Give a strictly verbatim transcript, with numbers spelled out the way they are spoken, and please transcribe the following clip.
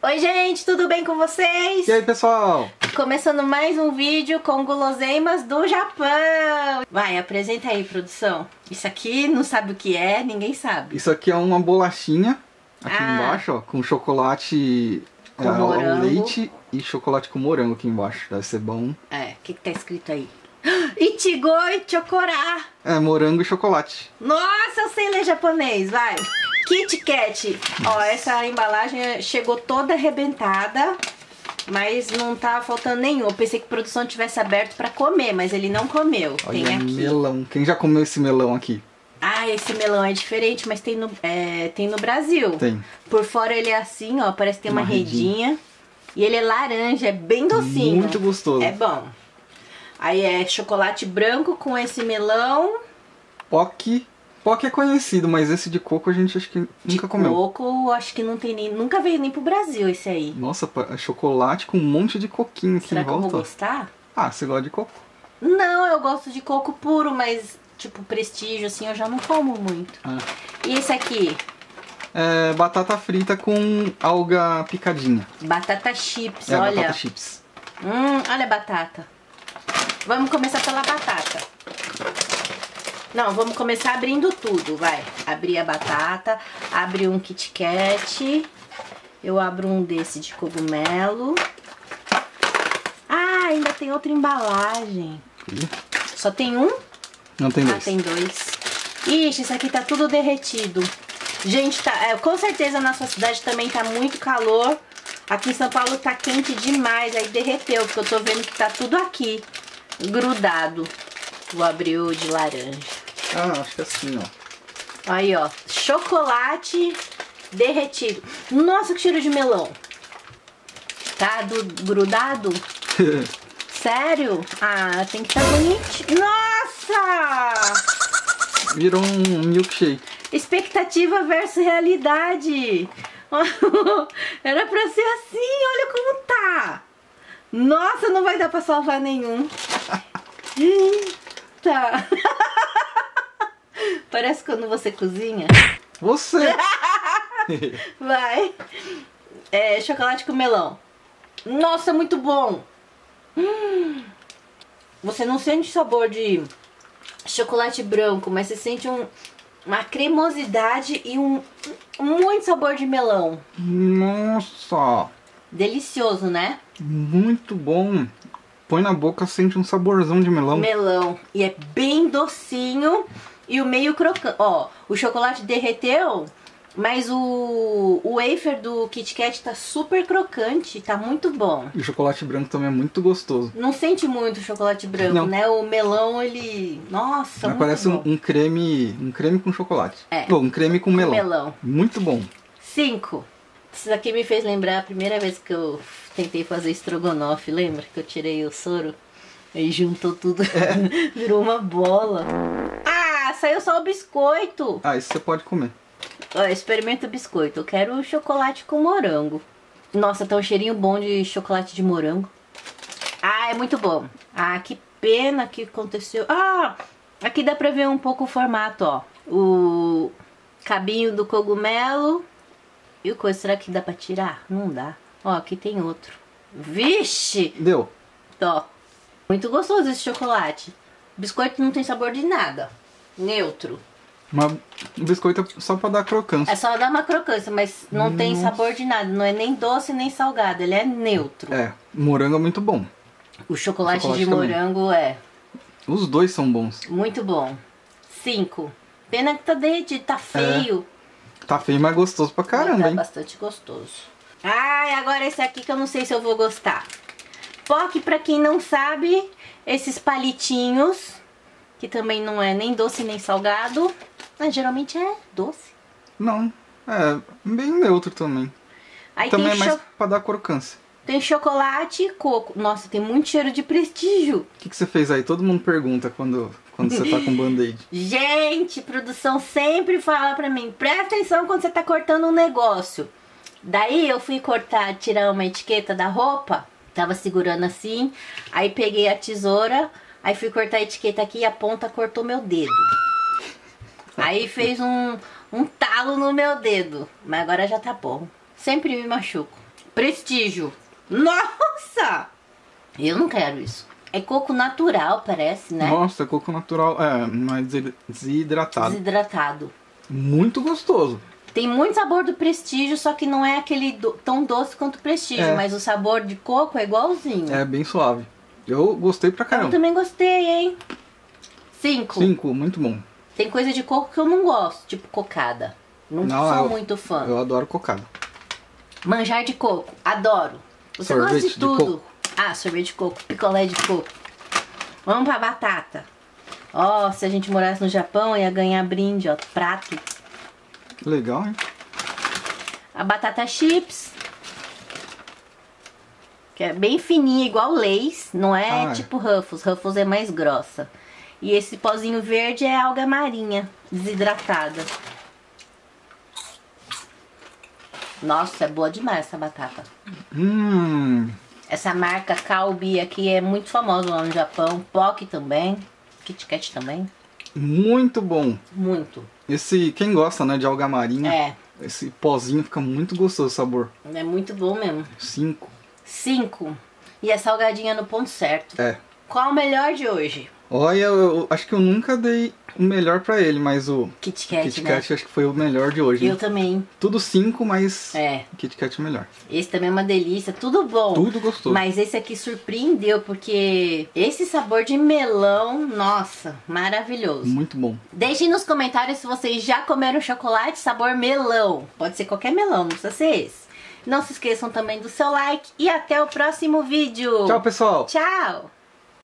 Oi gente, tudo bem com vocês? E aí pessoal? Começando mais um vídeo com guloseimas do Japão. Vai, apresenta aí, produção. Isso aqui não sabe o que é, ninguém sabe. Isso aqui é uma bolachinha aqui Ah. embaixo, ó, com chocolate Com é, morango. leite e chocolate com morango aqui embaixo. Deve ser bom. É, o que, que tá escrito aí? Ichigo e Chokora. É, morango e chocolate. Nossa, eu sei ler japonês, vai. Kit Kat. Ó, essa embalagem chegou toda arrebentada, mas não tá faltando nenhum. Eu pensei que a produção tivesse aberto pra comer, mas ele não comeu. Olha, Tem aqui. melão. Quem já comeu esse melão aqui? Ah, esse melão é diferente, mas tem no, é, tem no Brasil. Tem. Por fora ele é assim, ó, parece que tem uma, Uma redinha. redinha. E ele é laranja, é bem docinho. Muito gostoso. É bom. Aí é chocolate branco com esse melão. Pock. Pock é conhecido, mas esse de coco a gente acho que nunca comeu. Coco, acho que não tem nem. Nunca veio nem pro Brasil esse aí. Nossa, é chocolate com um monte de coquinho aqui Será em que eu volta. vou gostar? Ah, você gosta de coco? Não, eu gosto de coco puro, mas tipo prestígio assim eu já não como muito. Ah. E esse aqui? É batata frita com alga picadinha. Batata chips, É, olha. batata chips. Hum, olha a batata. Vamos começar pela batata. Não, vamos começar abrindo tudo, vai. Abrir a batata, abrir um Kit Kat. Eu abro um desse de cogumelo. Ah, ainda tem outra embalagem. Ih, Só tem um? não tem Ah, dois. tem dois. Ixi, isso aqui tá tudo derretido. Gente, tá, é, com certeza na sua cidade também tá muito calor. Aqui em São Paulo tá quente demais, aí derreteu, porque eu tô vendo que tá tudo aqui grudado. Vou abrir o de laranja. Ah, acho que é assim, ó. Aí, ó, chocolate derretido. Nossa, que cheiro de melão. Tá do, grudado? Sério? Ah, tem que estar bonitinho. Nossa! Virou um milkshake. Expectativa versus realidade. Era pra ser assim, olha como tá. Nossa, não vai dar pra salvar nenhum. Eita. Parece quando você cozinha. Você! Vai. É, chocolate com melão. Nossa, muito bom. Hum. Você não sente sabor de chocolate branco, mas você sente um, uma cremosidade e um muito sabor de melão. Nossa! Delicioso, né? Muito bom. Põe na boca, sente um saborzão de melão. Melão. E é bem docinho e o meio crocante. Ó, o chocolate derreteu, mas o, o wafer do Kit Kat tá super crocante, tá muito bom. E o chocolate branco também é muito gostoso. Não sente muito o chocolate branco, Não. né? O melão, ele... Nossa, muito Parece bom. um, um creme. Um creme com chocolate. É. Bom, um creme com melão. melão. Muito bom. Cinco. Isso daqui me fez lembrar a primeira vez que eu tentei fazer estrogonofe. Lembra que eu tirei o soro? Aí juntou tudo, É. virou uma bola. Ah, saiu só o biscoito. Ah, isso você pode comer. Ó, experimenta o biscoito. Eu quero o chocolate com morango. Nossa, tá um cheirinho bom de chocolate de morango. Ah, é muito bom. Ah, que pena que aconteceu. Ah, aqui dá pra ver um pouco o formato, ó. O cabinho do cogumelo. E o coisa, será que dá pra tirar? Não dá. Ó, aqui tem outro. Vixe! Deu. Ó, muito gostoso esse chocolate. O biscoito não tem sabor de nada. Neutro. Uma, um biscoito é só pra dar crocância. É só dar uma crocância, mas não tem Nossa. sabor de nada. Não é nem doce nem salgado, ele é neutro. É, morango é muito bom. O chocolate, Chocolate de também. morango é Os dois são bons. muito bom. Cinco. Pena que tá derretido, tá feio. Tá feio, mas gostoso pra Mas caramba, tá hein? bastante gostoso. Ai, agora esse aqui que eu não sei se eu vou gostar. Pock, pra quem não sabe, esses palitinhos, que também não é nem doce nem salgado, mas geralmente é doce. Não, é bem neutro também. Aí também tem, é mais cho pra dar crocância. tem chocolate e coco. Nossa, tem muito cheiro de prestígio. O que, que você fez aí? Todo mundo pergunta quando, quando você tá com band-aid. Gente, produção sempre fala pra mim, presta atenção quando você tá cortando um negócio. Daí eu fui cortar, tirar uma etiqueta da roupa, tava segurando assim, aí peguei a tesoura, aí fui cortar a etiqueta aqui e a ponta cortou meu dedo. Aí fez um, um talo no meu dedo, mas agora já tá bom. Sempre me machuco. Prestígio. Nossa! Eu não quero isso. É coco natural, parece, né? Nossa, coco natural. É, mais desidratado. Desidratado. Muito gostoso. Tem muito sabor do Prestígio, só que não é aquele do, tão doce quanto o Prestígio. É. Mas o sabor de coco é igualzinho. É bem suave. Eu gostei pra Eu caramba. também gostei, hein? Cinco. Cinco, muito bom. Tem coisa de coco que eu não gosto, tipo cocada. Não, Não, sou eu- muito fã. Eu adoro cocada. Manjar de coco, adoro. Você Sorvete gosta de de tudo. coco. Ah, sorvete de coco, picolé de coco. Vamos pra batata. Ó, se a gente morasse no Japão, ia ganhar brinde, ó, prato. Legal, hein? A batata chips. Que é bem fininha, igual Lay's. Não é Ah, é. tipo Ruffles. Ruffles é mais grossa. E esse pozinho verde é alga marinha, desidratada. Nossa, é boa demais essa batata. Hum. Essa marca Calbee aqui é muito famosa lá no Japão. Pocky também. Kit Kat também. Muito bom. Muito. Esse, quem gosta, né, de alga marinha, É, esse pozinho fica muito gostoso o sabor. é muito bom mesmo. Cinco. Cinco. E a salgadinha no ponto certo. É. Qual o melhor de hoje? Olha, eu, eu acho que eu nunca dei o melhor pra ele, mas o Kit Kat, Kit né? Kat acho que foi o melhor de hoje. Eu hein? também. Tudo cinco, mas É. o Kit Kat é o melhor. Esse também é uma delícia. Tudo bom. Tudo gostoso. Mas esse aqui surpreendeu, porque esse sabor de melão, nossa, maravilhoso. Muito bom. Deixem nos comentários se vocês já comeram chocolate sabor melão. Pode ser qualquer melão, não precisa ser esse. Não se esqueçam também do seu like e até o próximo vídeo. Tchau, pessoal. Tchau!